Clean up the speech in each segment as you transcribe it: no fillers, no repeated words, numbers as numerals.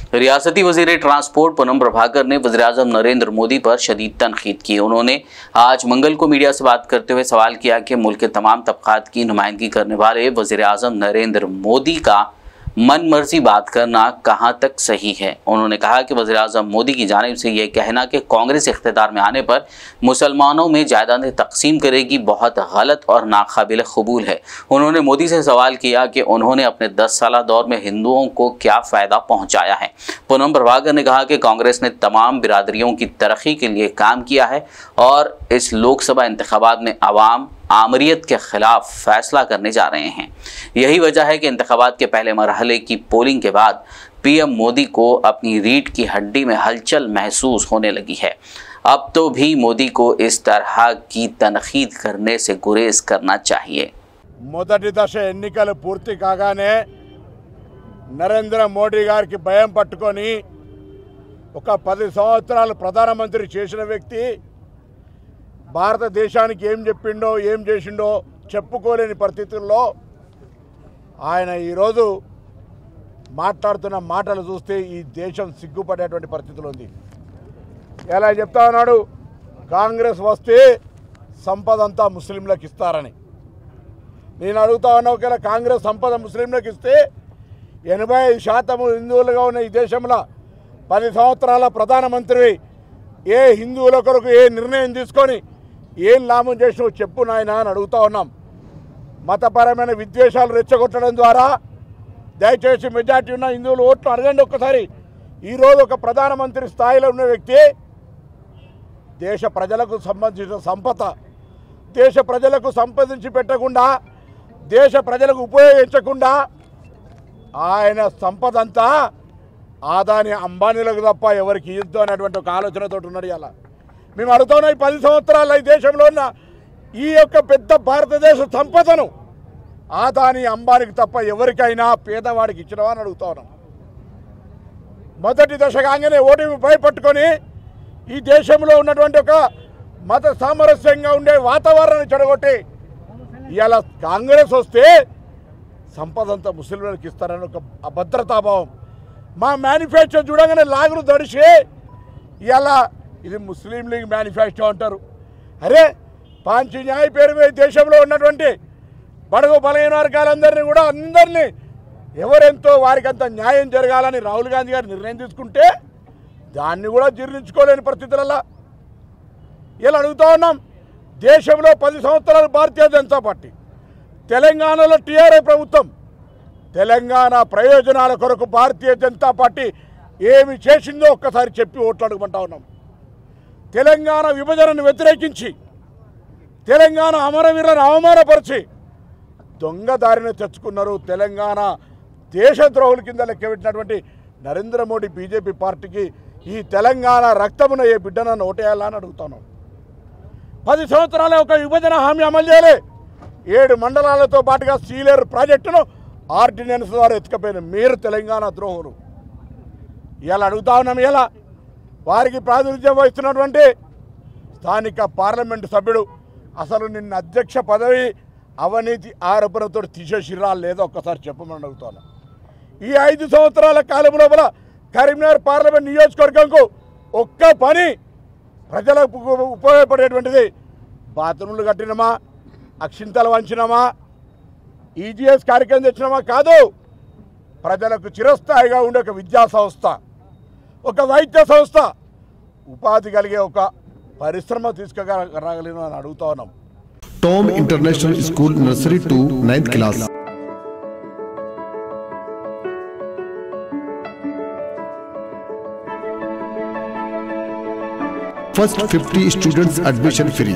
रियासती वजीर ट्रांसपोर्ट पूनम प्रभाकर ने वज़ीर-ए-आज़म नरेंद्र मोदी पर शदीद तनकीद की। उन्होंने आज मंगल को मीडिया से बात करते हुए सवाल किया कि मुल्क के तमाम तबकात की नुमाइंदगी करने वाले वज़ीर-ए-आज़म नरेंद्र मोदी का मन मर्जी बात करना कहां तक सही है। उन्होंने कहा कि वज़ीर-ए-आज़म मोदी की जानिब से यह कहना कि कांग्रेस इख्तियार में आने पर मुसलमानों में जायदादें तकसीम करेगी बहुत गलत और नाकाबिल कबूल है। उन्होंने मोदी से सवाल किया कि उन्होंने अपने 10 साल दौर में हिंदुओं को क्या फ़ायदा पहुँचाया है। पूनम प्रभाकर ने कहा कि कांग्रेस ने तमाम बिरादरियों की तरक्की के लिए काम किया है और इस लोकसभा इंतखाबात में अवाम आमरीत के खिलाफ फैसला करने जा रहे हैं। यही वजह है कि इंतखाबात के पहले मरहले की पोलिंग के बाद पीएम मोदी को अपनी रीढ़ की हड्डी में हलचल महसूस होने लगी है। अब तो भी मोदी को इस तरह की तनकीद करने से गुरेज करना चाहिए। మొదటి దశ ఎన్నికలు పూర్తి కాగానే నరేంద్ర మోడీ గారికి భయం పట్టుకొని ఒక 10 సంవత్సరాలు ప్రధానమంత్రి చేసిన వ్యక్తి భారతదేశానికి ఏం చెప్పిండో ఏం చేసిండో చెప్పుకోలేని పరిస్థితుల్లో ఆయన ఈరోజు మాట్లాడుతున్న మాటలు చూస్తే ఈ దేశం సిగ్గుపడేటువంటి పరిస్థితులు ఉంది। ఎలా చెప్తా ఉన్నాడు, కాంగ్రెస్ వస్తే సంపద అంతా ముస్లింలకు ఇస్తారని। నేను అడుగుతా ఉన్నా, ఒకవేళ కాంగ్రెస్ సంపద ముస్లింలకు ఇస్తే 85% హిందువులుగా ఉన్న ఈ దేశంలో 10 సంవత్సరాల ప్రధానమంత్రి ఏ హిందువుల కొరకు ఏ నిర్ణయం తీసుకొని ఏం లాభం చేసినావు చెప్పు నాయన అని అడుగుతా ఉన్నాం। మతపరమైన విద్వేషాలు రెచ్చగొట్టడం ద్వారా దయచేసి మెజార్టీ ఉన్న హిందువులు ఓట్లు అడగండి ఒక్కసారి। ఈరోజు ఒక ప్రధానమంత్రి స్థాయిలో ఉన్న వ్యక్తి దేశ ప్రజలకు సంబంధించిన సంపద దేశ ప్రజలకు సంపాదించి పెట్టకుండా దేశ ప్రజలకు ఉపయోగించకుండా ఆయన సంపద అంతా ఆదాని అంబానీలకు తప్ప ఎవరికి ఇద్దు అనేటువంటి ఒక ఆలోచనతో ఉన్నాడు। ఇలా మేము అడుగుతున్నాం, ఈ 10 సంవత్సరాల ఈ దేశంలో ఉన్న ఈ యొక్క పెద్ద భారతదేశ సంపదను ఆదాని అంబానీకి తప్ప ఎవరికైనా పేదవాడికి ఇచ్చినవా అని అడుగుతా ఉన్నాం। మొదటి దశ కాగానే ఓటమి భయపట్టుకొని ఈ దేశంలో ఉన్నటువంటి ఒక మత సామరస్యంగా ఉండే వాతావరణాన్ని చెడగొట్టి ఇలా కాంగ్రెస్ వస్తే సంపద అంతా ముస్లింలకు ఇస్తారని ఒక అభద్రతాభావం। మా మేనిఫెస్టో చూడగానే లాగులు దడిచి ఇలా ఇది ముస్లిం లీగ్ మేనిఫెస్టో అంటారు। అరే పాంచి న్యాయ పేరు మీద దేశంలో ఉన్నటువంటి బడుగు బలహీన వర్గాలందరినీ కూడా అందరినీ ఎవరెంతో వారికంత న్యాయం జరగాలని రాహుల్ గాంధీ గారు నిర్ణయం తీసుకుంటే దాన్ని కూడా జీర్ణించుకోలేని పరిస్థితులలో ఇలా అడుగుతూ ఉన్నాం। దేశంలో 10 సంవత్సరాలు భారతీయ జనతా పార్టీ, తెలంగాణలో టీఆర్ఎస్ ప్రభుత్వం తెలంగాణ ప్రయోజనాల కొరకు భారతీయ జనతా పార్టీ ఏమి చేసిందో ఒక్కసారి చెప్పి ఓట్లు అడుగుమంటా ఉన్నాం। తెలంగాణ విభజనను వ్యతిరేకించి తెలంగాణ అమరవీరులను అవమానపరిచి దొంగదారిని తెచ్చుకున్నారు। తెలంగాణ దేశద్రోహుల కింద లెక్కబెట్టినటువంటి నరేంద్ర మోడీ బీజేపీ పార్టీకి ఈ తెలంగాణ రక్తమున ఏ బిడ్డనನ್ನು ఓటేయాలని అడుగుతున్నాం। 10 సంవత్సరాల ఒక విభజన హామీ అమలు చేయలే। 7 మండలాలతో పాటుగా సీలేరు ప్రాజెక్టును ఆర్డినెన్స్ ద్వారా ఎత్తుకపోయిన మీరు తెలంగాణ ద్రోహులు ఇలా అడుగుతా ఉన్నాం। ఇలా వారికి ప్రాతినిధ్యం వహిస్తున్నటువంటి స్థానిక పార్లమెంటు సభ్యుడు అసలు నిన్న అధ్యక్ష పదవి అవినీతి ఆరోపణతో తీసేసిరా లేదో ఒక్కసారి చెప్పమని అడుగుతాను। ఈ 5 సంవత్సరాల కాలం లోపల కరీంనగర్ పార్లమెంట్ నియోజకవర్గంకు ఒక్క పని ప్రజలకు ఉపయోగపడేటువంటిది బాత్రూంలు కట్టినమా, అక్షింతలు వంచినమా, ఈజీఎస్ కార్యక్రమం తెచ్చినమా కాదు, ప్రజలకు చిరస్థాయిగా ఉండే ఒక విద్యా సంస్థ, ఒక వైద్య సంస్థ, ఉపాధి కలిగే ఒక పరిశ్రమ తీసుకురాగలను అని అడుగుతా ఉన్నాం। Tom International School nursery to 9th class. First 50 students admission free.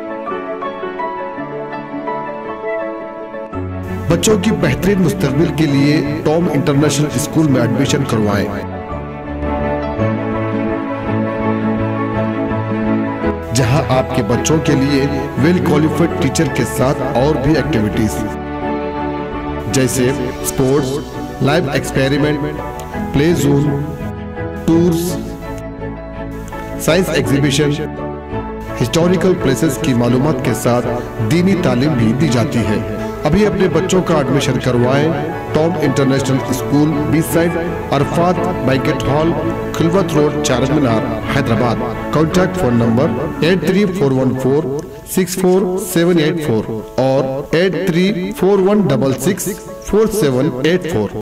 बच्चों की बेहतरीन मुस्तकबिल के लिए टॉम इंटरनेशनल स्कूल में एडमिशन करवाएं। जहां आपके बच्चों के लिए वेल क्वालिफाइड टीचर के साथ और भी एक्टिविटीज जैसे sports, live experiment, play zone, tours, science exhibition, historical places की मालूमात के साथ दीनी तालीम भी दी जाती है। अभी अपने बच्चों का एडमिशन करवाएं। Tom International School, beside Arafat banquet hall, Khilwat road, Charminar, Hyderabad. Contact phone number 8341464784 और 8341664784।